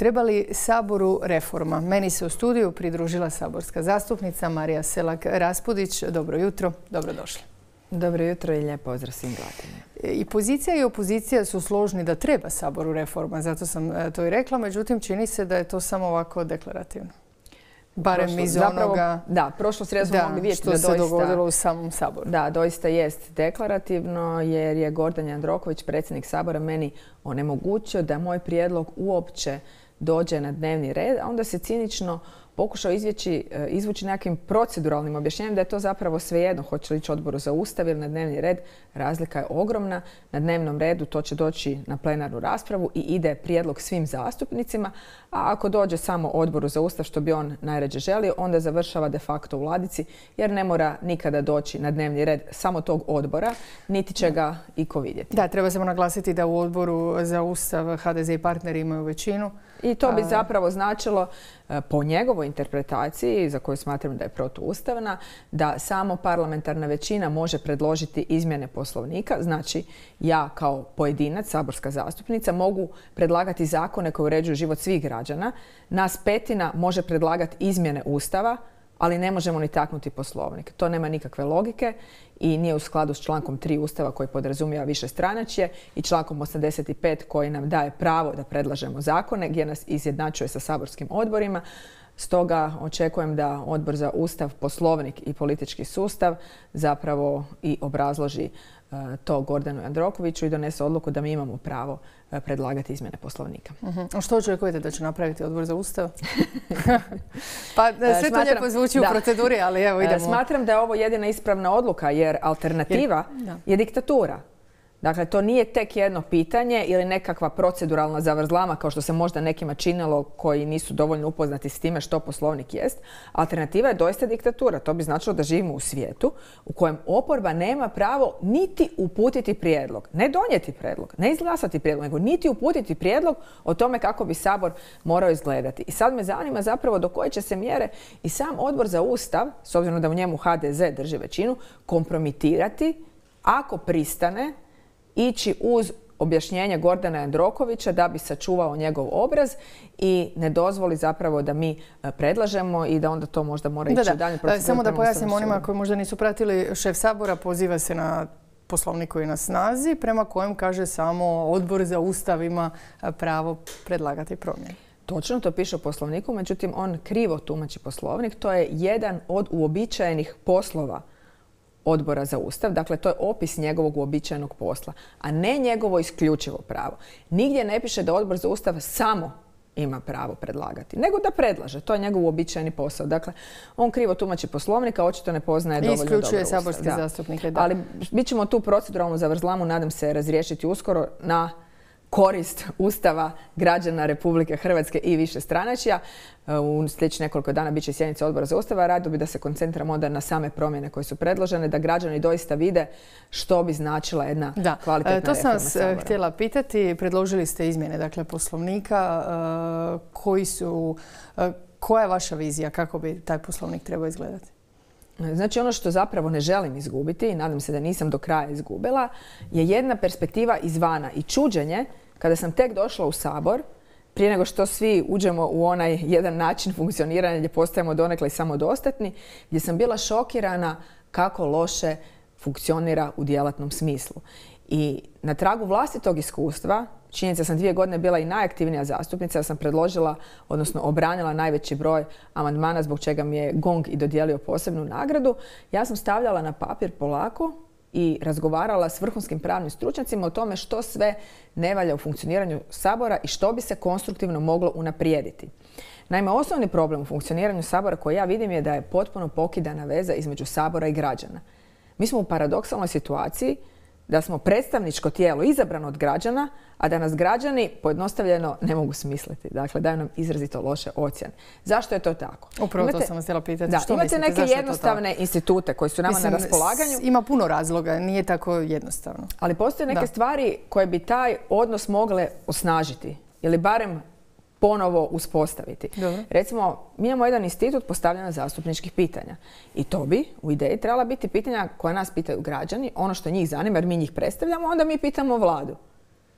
Treba li Saboru reforma? Meni se u studiju pridružila saborska zastupnica Marija Selak-Raspudić. Dobro jutro, dobrodošli. Dobro jutro i lijep pozdrav svim gledateljima. I pozicija i opozicija su složni da treba Saboru reforma, zato sam to i rekla, međutim čini se da je to samo ovako deklarativno. Barem iz onoga prošlo srijedu smo mogli vidjeti što se dogodilo u samom Saboru. Da, doista jest deklarativno jer je Gordan Jandroković, predsjednik Sabora, meni onemogućio da moj prijedlog uopće dođe na dnevni red, a onda se cinično pokušao izvući nekakvim proceduralnim objašnjenjem da je to zapravo svejedno hoće li ići Odboru za Ustav ili na dnevni red. Razlika je ogromna. Na dnevnom redu to će doći na plenarnu raspravu i ide prijedlog svim zastupnicima, a ako dođe samo Odboru za Ustav, što bi on najrađe želio, onda završava de facto u ladici jer ne mora nikada doći na dnevni red samo tog odbora, niti će ga iko vidjeti. Da, treba samo naglasiti da u Odboru za Ustav HDZ i partneri imaju većinu. I to bi zapravo značilo, po njegovoj interpretaciji, za koju smatram da je protuustavna, da samo parlamentarna većina može predložiti izmjene Poslovnika. Znači, ja kao pojedinac, saborska zastupnica, mogu predlagati zakone koji uređuju život svih građana. Nas petina može predlagati izmjene Ustava, ali ne možemo ni taknuti Poslovnik. To nema nikakve logike i nije u skladu s člankom 3 Ustava koji podrazumijeva višestranačje i člankom 85 koji nam daje pravo da predlažemo zakone gdje nas izjednačuje sa saborskim odborima. Stoga očekujem da Odbor za Ustav, Poslovnik i politički sustav zapravo i obrazloži to Gordanu Jandrokoviću i donese odluku da mi imamo pravo predlagati izmjene Poslovnika. A što očekujete da će napraviti Odbor za Ustav? Pa sve to lijepo zvuči u proceduri, ali evo idemo. Smatram da je ovo jedina ispravna odluka jer alternativa je diktatura. Dakle, to nije tek jedno pitanje ili nekakva proceduralna zavrzlama kao što se možda nekima činilo koji nisu dovoljno upoznati s time što Poslovnik jest. Alternativa je doista diktatura. To bi značilo da živimo u svijetu u kojem oporba nema pravo niti uputiti prijedlog. Ne donijeti prijedlog, ne izglasati prijedlog, nego niti uputiti prijedlog o tome kako bi Sabor morao izgledati. I sad me zanima zapravo do koje će se mjere i sam Odbor za Ustav, s obzirom da u njemu HDZ drži većinu, kompromitirati ako pristane ići uz objašnjenje Gordana Jandrokovića da bi sačuvao njegov obraz i ne dozvoli zapravo da mi predlažemo i da onda to možda mora ići u dalje proceduru. Samo da pojasnimo onima koji možda nisu pratili, šef Sabora poziva se na Poslovnik koji je na snazi, prema kojem kaže samo Odbor za Ustav ima pravo predlagati promjene. Točno, to piše u Poslovniku, međutim on krivo tumači Poslovnik. To je jedan od uobičajenih poslova Odbora za Ustav. Dakle, to je opis njegovog uobičajenog posla, a ne njegovo isključivo pravo. Nigdje ne piše da Odbor za Ustav samo ima pravo predlagati, nego da predlaže. To je njegov uobičajeni posao. Dakle, on krivo tumači Poslovnik, a očito ne poznaje dovoljno dobro Ustav. Isključuje saborske zastupnike. Ali mi ćemo tu proceduralnu zavrzlamu, nadam se, razriješiti uskoro na korist Ustava građana Republike Hrvatske i višestranačja. U sljedećih nekoliko dana bit će sjednica Odbora za Ustav, a rado bi da se koncentriramo onda na same promjene koje su predložene, da građani doista vide što bi značila jedna kvalitetna reforma Sabora. To sam vas htjela pitati. Predložili ste izmjene Poslovnika. Koja je vaša vizija? Kako bi taj Poslovnik trebao izgledati? Znači ono što zapravo ne želim izgubiti i nadam se da nisam do kraja izgubila je jedna perspektiva izvana i čuđenje kada sam tek došla u Sabor prije nego što svi uđemo u onaj jedan način funkcioniranja gdje postajemo donekle samodostatni, gdje sam bila šokirana kako loše funkcionira u djelatnom smislu. I na tragu vlastitog iskustva, činjenica sam 2 godine bila i najaktivnija zastupnica, ja sam predložila, odnosno obranila najveći broj amandmana zbog čega mi je GONG i dodijelio posebnu nagradu. Ja sam stavljala na papir polako i razgovarala s vrhunskim pravnim stručnjacima o tome što sve ne valja u funkcioniranju Sabora i što bi se konstruktivno moglo unaprijediti. Naime, osnovni problem u funkcioniranju Sabora koji ja vidim je da je potpuno pokidana veza između Sabora i građana. Mi smo u paradoksalnoj situaciji da smo predstavničko tijelo izabrano od građana, a da nas građani pojednostavljeno ne mogu smisliti. Dakle, daju nam izrazito loše ocjene. Zašto je to tako? Upravo to sam vas htjela pitati. Imate neke jednostavne institute koji su nama na raspolaganju. Ima puno razloga, nije tako jednostavno. Ali postoje neke stvari koje bi taj odnos mogle osnažiti ili barem ponovo uspostaviti. Dobro. Recimo, mi imamo jedan institut postavljanja zastupničkih pitanja. I to bi u ideji trebala biti pitanja koja nas pitaju građani, ono što njih zanima jer mi njih predstavljamo, onda mi pitamo vladu.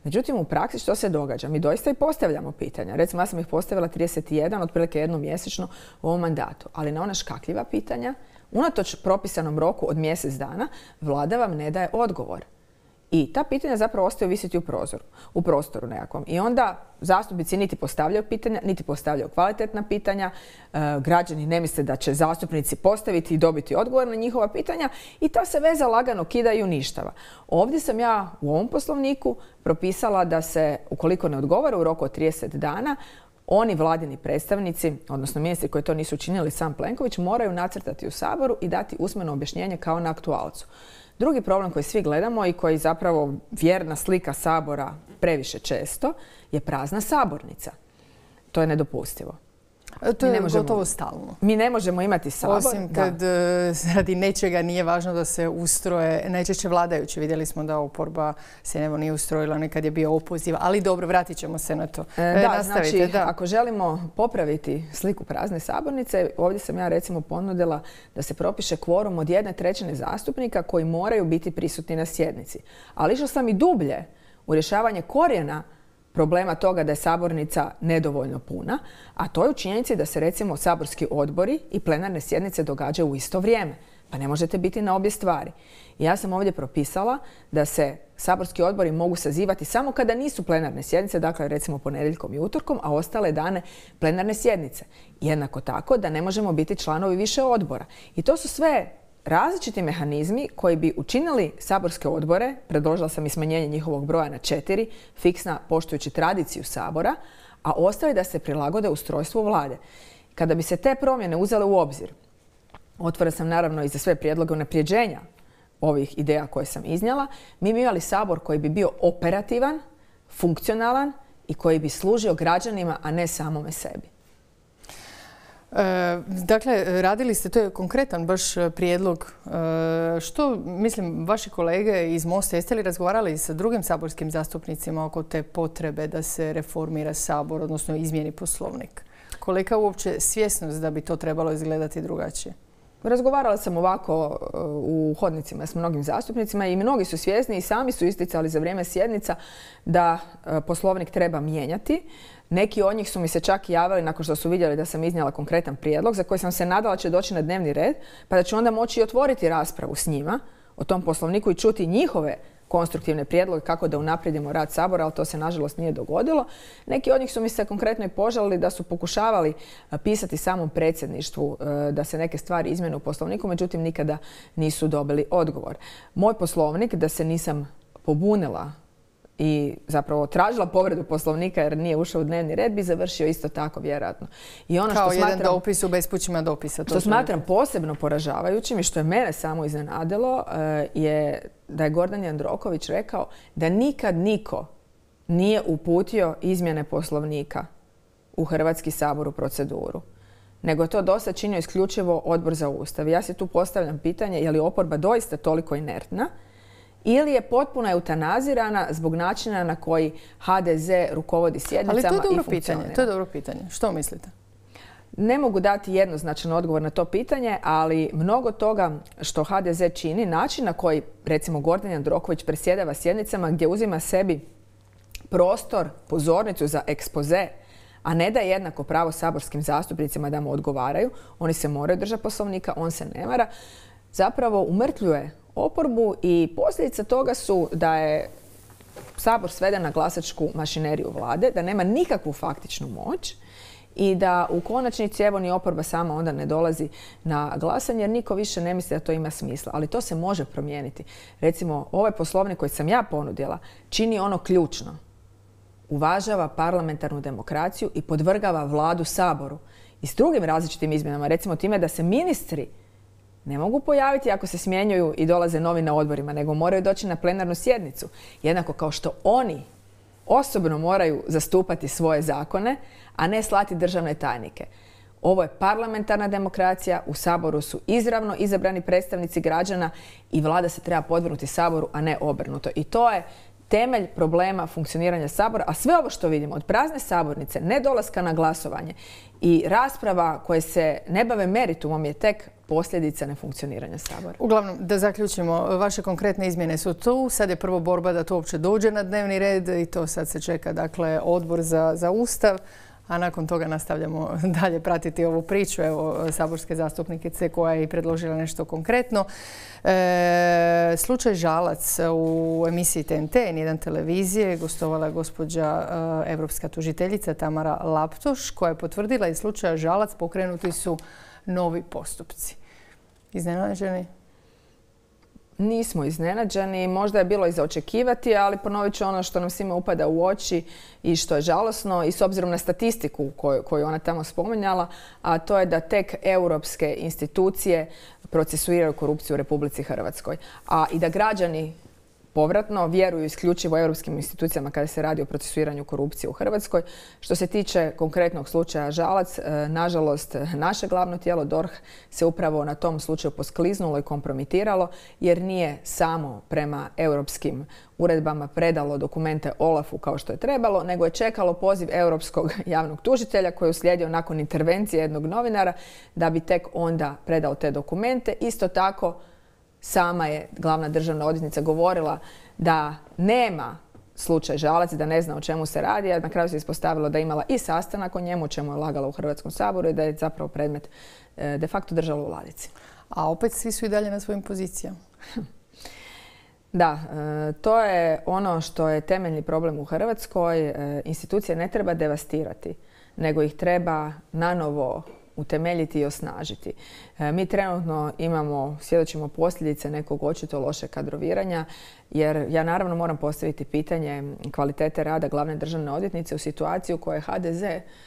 Međutim, u praksi što se događa? Mi doista i postavljamo pitanja. Recimo, ja sam ih postavila 31, otprilike jednom mjesečno u ovom mandatu. Ali na ona škakljiva pitanja, unatoč propisanom roku od mjesec dana, vlada vam ne daje odgovor. I ta pitanja zapravo ostaju visiti u prostoru nekakvom. I onda zastupnici niti postavljaju pitanja, niti postavljaju kvalitetna pitanja. Građani ne misle da će zastupnici postaviti i dobiti odgovor na njihova pitanja i ta se veza lagano kida i uništava. Ovdje sam ja u ovom poslovniku propisala da se, ukoliko ne odgovara u roku od 30 dana, oni vladini predstavnici, odnosno ministri koji to nisu učinili, sam Plenković, moraju nacrtati u Saboru i dati usmeno objašnjenje kao na aktualcu. Drugi problem koji svi gledamo i koji zapravo vjerna slika Sabora previše često je prazna sabornica. To je nedopustivo. To je gotovo stalno. Mi ne možemo imati Sabor. Osim kad radi nečega nije važno da se ustroje, najčešće vladajući. Vidjeli smo da oporba se nije ustrojila, nekad je bio opoziv, ali dobro, vratit ćemo se na to. Znači, ako želimo popraviti sliku prazne sabornice, ovdje sam ja recimo ponudila da se propiše kvorum od 1/3 zastupnika koji moraju biti prisutni na sjednici. Ali išla sam i dublje u rješavanje korijena problema toga da je sabornica nedovoljno puna, a to je u činjenici da se recimo saborski odbori i plenarne sjednice događaju u isto vrijeme. Pa ne možete biti na obje stvari. I ja sam ovdje propisala da se saborski odbori mogu sazivati samo kada nisu plenarne sjednice, dakle recimo ponedjeljkom i utorkom, a ostale dane plenarne sjednice. Jednako tako da ne možemo biti članovi više odbora. I to su sve različiti mehanizmi koji bi učinili saborske odbore, predložila sam i smanjenje njihovog broja na 4, fiksna poštujući tradiciju Sabora, a ostali da se prilagode ustrojstvu vlade. Kada bi se te promjene uzele u obzir, otvora sam naravno i za sve prijedloge unapređenja ovih ideja koje sam iznijela, mi bi imali Sabor koji bi bio operativan, funkcionalan i koji bi služio građanima, a ne samome sebi. Dakle, radili ste, to je konkretan baš prijedlog. Što, mislim, vaši kolege iz Mosta, jeste li razgovarali sa drugim saborskim zastupnicima oko te potrebe da se reformira Sabor, odnosno izmijeni Poslovnik? Kolika je uopće svjesnost da bi to trebalo izgledati drugačije? Razgovarala sam ovako u hodnicima s mnogim zastupnicima i mnogi su svjesni i sami su isticali za vrijeme sjednica da Poslovnik treba mijenjati. Neki od njih su mi se čak javili nakon što su vidjeli da sam iznijela konkretan prijedlog za koji sam se nadala će doći na dnevni red, pa da ću onda moći otvoriti raspravu s njima o tom Poslovniku i čuti njihove konstruktivne prijedloge kako da unaprijedimo rad Sabora, ali to se nažalost nije dogodilo. Neki od njih su mi se konkretno i požalili da su pokušavali pisati samom predsjedništvu da se neke stvari izmjene u Poslovniku, međutim nikada nisu dobili odgovor. Moj Poslovnik, da se nisam pobunila i zapravo tražila povredu Poslovnika jer nije ušao u dnevni red, bi završio isto tako vjerojatno. I ono kao jedan dopis u bespućima dopisa. Što smatram posebno poražavajućim i što je mene samo iznenadilo je da je Gordan Jandroković rekao da nikad niko nije uputio izmjene Poslovnika u Hrvatski sabor u proceduru, nego je to dosta činio isključivo Odbor za Ustav. Ja se tu postavljam pitanje je li oporba doista toliko inertna ili je potpuno eutanazirana zbog načina na koji HDZ rukovodi sjednicama i funkcionira. To je dobro pitanje. Što mislite? Ne mogu dati jednoznačan odgovor na to pitanje, ali mnogo toga što HDZ čini, način na koji, recimo, Gordan Jandroković presjedava sjednicama gdje uzima sebi prostor, pozornicu za ekspoze, a ne da je jednako pravo saborskim zastupnicima da mu odgovaraju, oni se moraju držati Poslovnika, on se ne vara, zapravo umrtljuje oporbu i posljedica toga su da je Sabor sveden na glasačku mašineriju vlade, da nema nikakvu faktičnu moć i da u konačnici evo ni oporba sama onda ne dolazi na glasanje jer niko više ne misli da to ima smisla. Ali to se može promijeniti. Recimo, ovaj Poslovnik koji sam ja ponudila čini ono ključno. Uvažava parlamentarnu demokraciju i podvrgava vladu Saboru. I s drugim različitim izmjenama, recimo time da se ministri ne mogu pojaviti ako se smjenjuju i dolaze novi na odborima, nego moraju doći na plenarnu sjednicu. Jednako kao što oni osobno moraju zastupati svoje zakone, a ne slati državne tajnike. Ovo je parlamentarna demokracija, u Saboru su izravno izabrani predstavnici građana i vlada se treba podvrgnuti Saboru, a ne obrnuto. I to je temelj problema funkcioniranja Sabora, a sve ovo što vidimo od prazne sabornice, nedolaska na glasovanje i rasprava koje se ne bave meritumom je tek posljedica nefunkcioniranja Sabora. Uglavnom, da zaključimo, vaše konkretne izmjene su tu. Sad je prvo borba da to uopće dođe na dnevni red i to sad se čeka, dakle, odbor za Ustav. A nakon toga nastavljamo dalje pratiti ovu priču. Evo, saborske zastupnikice koja je i predložila nešto konkretno. Slučaj Žalac u emisiji TNT, N1 televizije, gostovala je gospođa evropska tužiteljica Tamara Laptoš, koja je potvrdila iz slučaja Žalac pokrenuti su novi postupci. Iznenađeni? Nismo iznenađeni, možda je bilo i za očekivati, ali ponovit ću ono što nam svima upada u oči i što je žalosno i s obzirom na statistiku koju ona tamo spominjala, a to je da tek europske institucije procesuiraju korupciju u Republici Hrvatskoj. A i da građani povratno vjeruju isključivo europskim institucijama kada se radi o procesuiranju korupcije u Hrvatskoj. Što se tiče konkretnog slučaja Žalac, nažalost, naše glavno tijelo DORH se upravo na tom slučaju poskliznulo i kompromitiralo jer nije samo prema europskim uredbama predalo dokumente OLAF-u kao što je trebalo, nego je čekalo poziv europskog javnog tužitelja koji je uslijedio nakon intervencije jednog novinara da bi tek onda predao te dokumente. Isto tako, sama je glavna državna odvjetnica govorila da nema slučaj Žalac, da ne zna o čemu se radi, a na kraju se ispostavilo da je imala i sastanak o njemu, o čemu je lagala u Hrvatskom saboru i da je zapravo predmet de facto držala u ladici. A opet svi su i dalje na svojim pozicijama. Da, to je ono što je temeljni problem u Hrvatskoj. Institucije ne treba devastirati, nego ih treba nanovo utemeljiti i osnažiti. Mi trenutno svjedočimo posljedice nekog očito lošeg kadroviranja, jer ja naravno moram postaviti pitanje kvalitete rada glavne državne odvjetnice u situaciji u kojoj HDZ,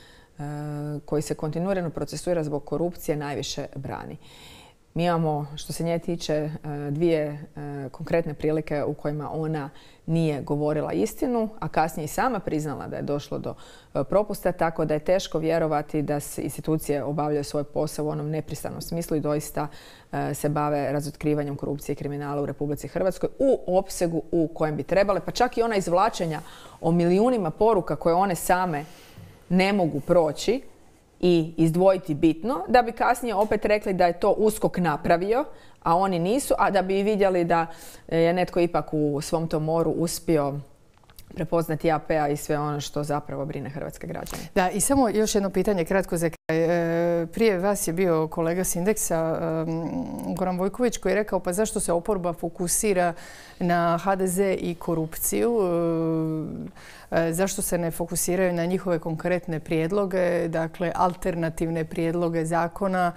koji se kontinuirano procesuira zbog korupcije, najviše brani. Mi imamo, što se nje tiče, dvije konkretne prilike u kojima ona nije govorila istinu, a kasnije i sama priznala da je došlo do propusta, tako da je teško vjerovati da se institucije obavljaju svoj posao u onom nepristranom smislu i doista se bave razotkrivanjem korupcije i kriminala u Republici Hrvatskoj u opsegu u kojem bi trebale, pa čak i ona izvlačenja o milijunima poruka koje one same ne mogu proći i izdvojiti bitno, da bi kasnije opet rekli da je to USKOK napravio, a oni nisu, a da bi vidjeli da je netko ipak u svom tom moru uspio prepoznati AP-a i sve ono što zapravo brine hrvatske građane. Da, i samo još jedno pitanje kratko za kraj. Prije vas je bio kolega s Indeksa, Goran Vojković, koji je rekao pa zašto se oporba fokusira na HDZ i korupciju, zašto se ne fokusiraju na njihove konkretne prijedloge, dakle alternativne prijedloge zakona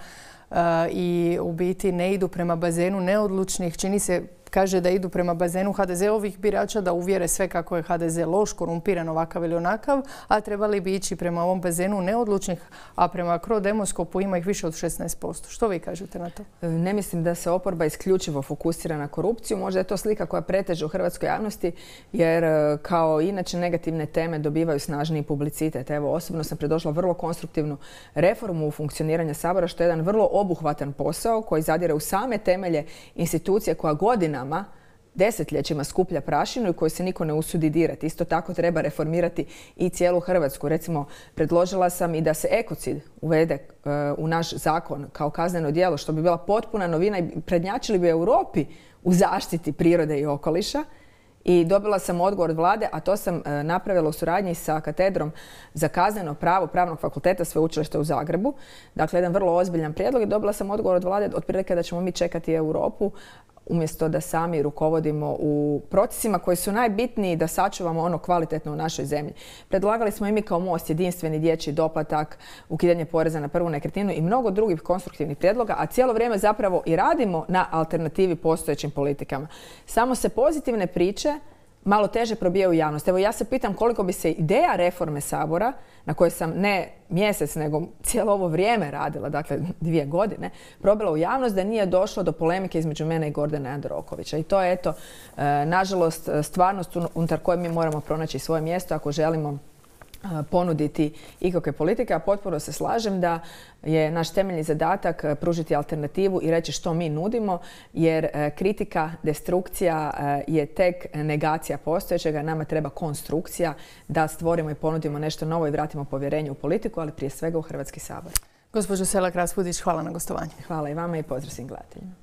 i u biti ne idu prema bazenu neodlučnih. Čini se, kaže da idu prema bazenu HDZ-ovih birača da uvjere sve kako je HDZ loš, korumpiran, ovakav ili onakav, a trebali bi ići prema ovom bazenu neodlučnih, a prema Crodemoskopu ima ih više od 16%. Što vi kažete na to? Ne mislim da se oporba isključivo fokusira na korupciju. Možda je to slika koja preteže u hrvatskoj javnosti, jer kao inače negativne teme dobivaju snažniji publicitet. Evo, osobno sam predložila vrlo konstruktivnu reformu funkcioniranja Sabora, što je jedan vrlo obuhvatan posao koji zadire u same temelje institucije koja godinama, desetljećima skuplja prašinu i koju se niko ne usudi dirati. Isto tako treba reformirati i cijelu Hrvatsku. Recimo, predložila sam i da se ekocid uvede u naš zakon kao kazneno djelo, što bi bila potpuna novina i prednjačili bi u Europi u zaštiti prirode i okoliša. I dobila sam odgovor od vlade, a to sam napravila u suradnji sa katedrom za kazneno pravo Pravnog fakulteta Sveučilišta u Zagrebu. Dakle, jedan vrlo ozbiljan prijedlog i dobila sam odgovor od vlade otprilike da ćemo mi čekati Europu umjesto da sami rukovodimo u procesima koji su najbitniji da sačuvamo ono kvalitetno u našoj zemlji. Predlagali smo i mi kao Most jedinstveni dječji doplatak, ukidanje poreza na prvu nekretninu i mnogo drugih konstruktivnih prijedloga, a cijelo vrijeme zapravo i radimo na alternativi postojećim politikama. Samo se pozitivne priče malo teže probijaju u javnost. Evo, ja se pitam koliko bi se ideja reforme Sabora, na kojoj sam ne mjesec, nego cijelo ovo vrijeme radila, dakle 2 godine, probila u javnost da nije došlo do polemike između mene i Gordana Jandrokovića. I to je, eto, nažalost, stvarnost unutar koje mi moramo pronaći svoje mjesto ako želimo ponuditi ikakve politike, a potpuno se slažem da je naš temeljni zadatak pružiti alternativu i reći što mi nudimo, jer kritika, destrukcija je tek negacija postojećega. Nama treba konstrukcija da stvorimo i ponudimo nešto novo i vratimo povjerenje u politiku, ali prije svega u Hrvatski sabor. Gospođo Selak Raspudić, hvala na gostovanju. Hvala i vama i pozdrav svim gledateljima.